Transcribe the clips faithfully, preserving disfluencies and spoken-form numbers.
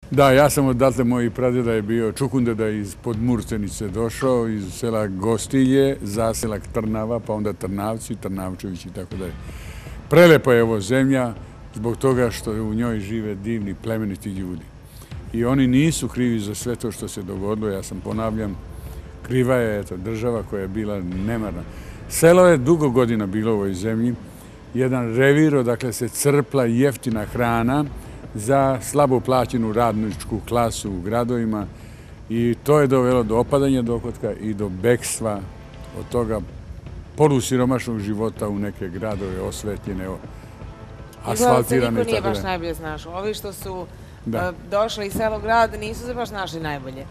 Da, ja sam odatle, moj pradeda je bio Čukundeda iz Podmurcenice došao, iz sela Gostilje, zaselak Trnava, pa onda Trnavci, Trnavčević i tako dalje. Prelepa je ovo zemlja zbog toga što u njoj žive divni, plemeniti ljudi. I oni nisu krivi za sve to što se dogodilo, ja sam ponavljam, kriva je eto, država koja je bila nemarna. Selo je dugo godina bilo u ovoj zemlji, jedan revir, odakle se crpla jeftina hrana za slabo plaćenu radničku klasu u gradovima i to je dovelo do opadanja dohotka i do bekstva od toga polusiromašnog života u neke gradove osvetljene, asfaltirane. Niko nije baš najbolje znaš. Ovi što su došli iz sela u grad nisu se baš našli najbolje.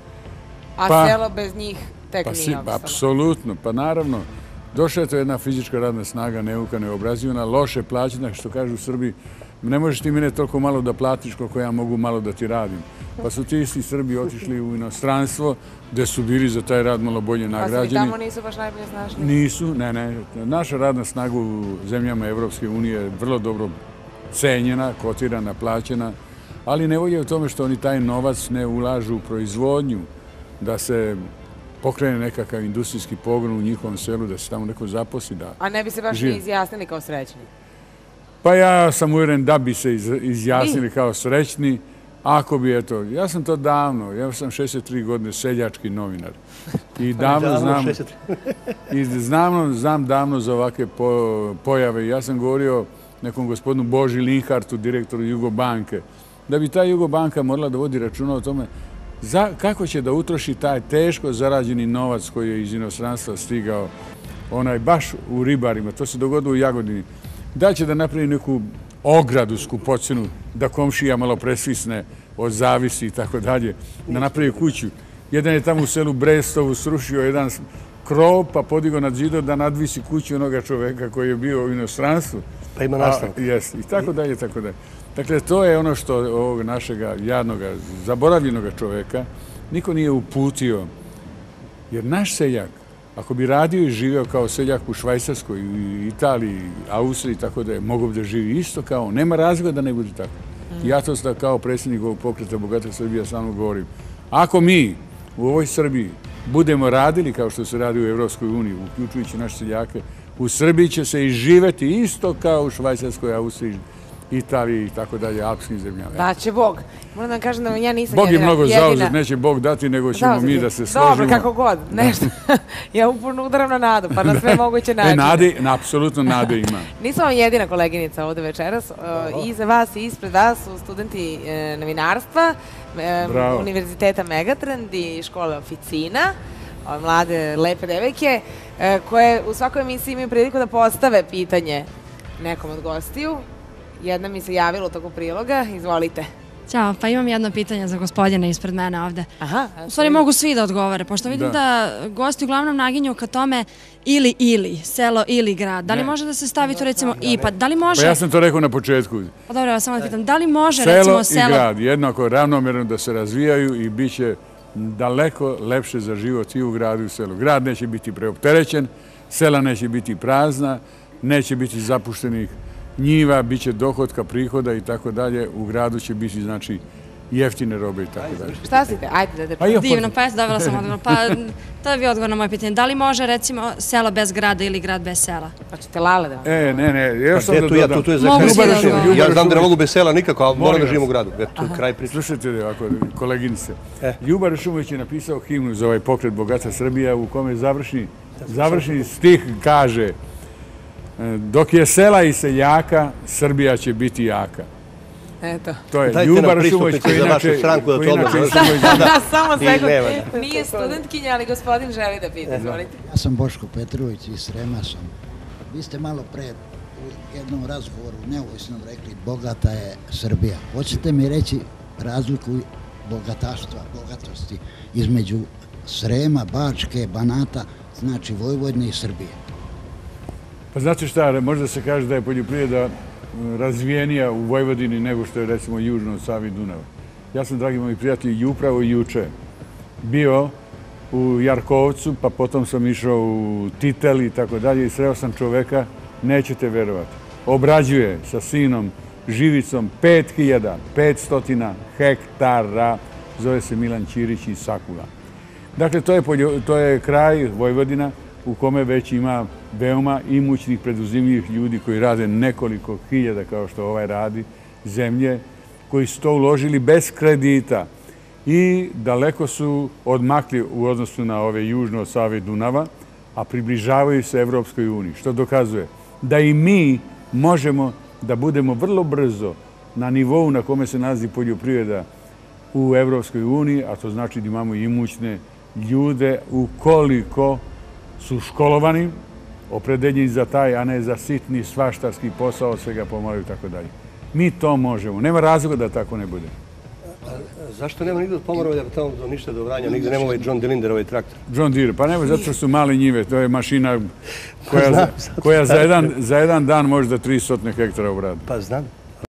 A selo bez njih tek nije opstalo. Apsolutno, pa naravno. Došla je to jedna fizička radna snaga, neuka, neobrazivana, loše plaćena, što kažu u Srbiji, ne možeš ti mene toliko malo da platiš koliko ja mogu malo da ti radim. Pa su ti isti Srbi otišli u inostranstvo gde su bili za taj rad malo bolje nagrađeni. Pa su i tamo nisu baš najbolje snašli? Nisu, ne, ne. Naša radna snaga u zemljama Evropske unije je vrlo dobro cenjena, kotirana, plaćena, ali ne volje u tome što oni taj novac ne ulažu u proizvodnju, da se pokrene nekakav industrijski pogon u njihovom selu, da se tamo neko zaposli. A ne bi se baš ni izjasnili kao srećni? Pa ja sam uvjeren da bi se izjasnili kao srećni, ako bi, eto, ja sam to davno, ja sam šezdeset tri godine seljački novinar i davno znam, i znam davno za ovakve pojave. Ja sam govorio nekom gospodinu Boži Linhartu, direktoru Jugobanke, da bi ta Jugobanka morala da vodi računa o tome kako će da utroši taj teško zarađeni novac koji je iz inostranstva stigao, onaj baš u ribarima, to se dogodilo u Jagodini. Da će da napravi neku ogradu skupocenu, da komšija malo presvisne od zavisi i tako dalje, da napravi kuću. Jedan je tamo u selu Brestovu srušio jedan krov, pa podigao nad zidom da nadvisi kuću onoga čoveka koji je bio u inostranstvu. Pa ima nastavak. I tako dalje, i tako dalje. Dakle, to je ono što ovog našega jadnog, zaboravljenog čoveka niko nije uputio. Jer naš seljak, ako bi radio i živeo kao seljak u Švajcarskoj, Italiji, Austriji, tako da je mogao da živi isto kao, nema razloga da ne bude tako. Ja to sam kao predsjednik ovog pokreta Bogata Srbija samo govorim. Ako mi u ovoj Srbiji budemo radili kao što se radi u Evropskoj uniji, uključujući naše seljake, u Srbiji će se i živeti isto kao u Švajcarskoj, Austriji, Italiji i tako dalje, alpskim zemljama. Da će Bog. Moram da vam kažem da ja nisam jedina. Bog je mnogo zauzet, neće Bog dati, nego ćemo mi da se složimo. Dobro, kako god, nešto. Ja uporno udaram na nadu, pa na sve moguće načine. E, nade, apsolutno nade ima. Nisam vam jedina koleginica ovde večeras. Iza vas i ispred vas su studenti novinarstva, Univerziteta Megatrend i škole Oficina, mlade, lepe devojke, koje u svakoj emisiji imaju priliku da postave pitanje nekom od gostiju. Jedna mi se javila u toku priloga. Izvolite. Ćao, pa imam jedno pitanje za gospodina ispred mene ovde. Aha. U stvari mogu svi da odgovore, pošto vidim da gosti uglavnom naginju ka tome ili ili, selo ili grad. Da li može da se stavi to recimo i, pa da li može... Pa ja sam to rekao na početku. Pa dobro, ja samo da pitam, da li može recimo selo... Selo i grad, jednako ravnomjerno da se razvijaju i bit će daleko lepše za život i u gradu i u selu. Grad neće biti preopterećen, sela neće biti prazna, neće biti zapuštenih njiva, bit će dohodka, prihoda i tako dalje. U gradu će biti, znači, jeftine robe i tako dalje. Šta si te? Ajde da te... Divno, pa ja dobila sam odgovor. Pa to je bio odgovor na moje pitanje. Da li može, recimo, selo bez grada ili grad bez sela? Pa ćete lale da vam... E, ne, ne, još sam da dodam. Tu je za kraj. Ja znam da ne mogu bez sela nikako, ali moram da živim u gradu. Eto, kraj priče. Slušajte, ovako, koleginice. Ljuba Šumović je napisao himnu za ovaj pokret Bogata Srbija u kome završni stih kaže: dok je sela i seljaka, Srbija će biti jaka. Eto. To je Ljuba Šumović koji inače... Samo sekund. Nije studentkinja, ali gospodin želi da pita. Izvolite. Ja sam Boško Petrović iz Srema sam. Vi ste malo pre u jednom razgovoru neovisno rekli bogata je Srbija. Hoćete mi reći razliku bogataštva, bogatosti između Srema, Bačke, Banata, znači Vojvodine i Srbije? Pa znate šta, možda se kaže da je poljoprivreda razvijenija u Vojvodini nego što je recimo južno od Save i Dunava. Ja sam, dragi moji prijatelji, i upravo juče bio u Jarkovcu, pa potom sam išao u Titel i tako dalje i sreo sam čoveka, nećete verovati, obrađuje sa sinom živicom pet hiljada petsto hektara, zove se Milan Ćirić iz Sakula. Dakle, to je kraj Vojvodina u kome već ima veoma imućnih, preduzimljivih ljudi koji rade nekoliko hiljada, kao što ovaj radi, zemlje, koji su to uložili bez kredita i daleko su odmakli u odnosu na ove južno od Save i Dunava, a približavaju se Evropskoj uniji, što dokazuje da i mi možemo da budemo vrlo brzo na nivou na kome se nalazi poljoprivreda u Evropskoj uniji, a to znači da imamo imućne ljude ukoliko su školovani, opredeljeni za taj, a ne za sitni svaštarski posao, svega pomalo i tako dalje. Mi to možemo. Nema razloga da tako ne bude. Zašto nema nigde od Pomoravlja, tamo do ništa do Vranja, nigde nema ovaj John Delinder, ovaj traktor? John Deere, pa nema, zato što su male njive, to je mašina koja za jedan dan može da tri stotine hektara obradi. Pa znam.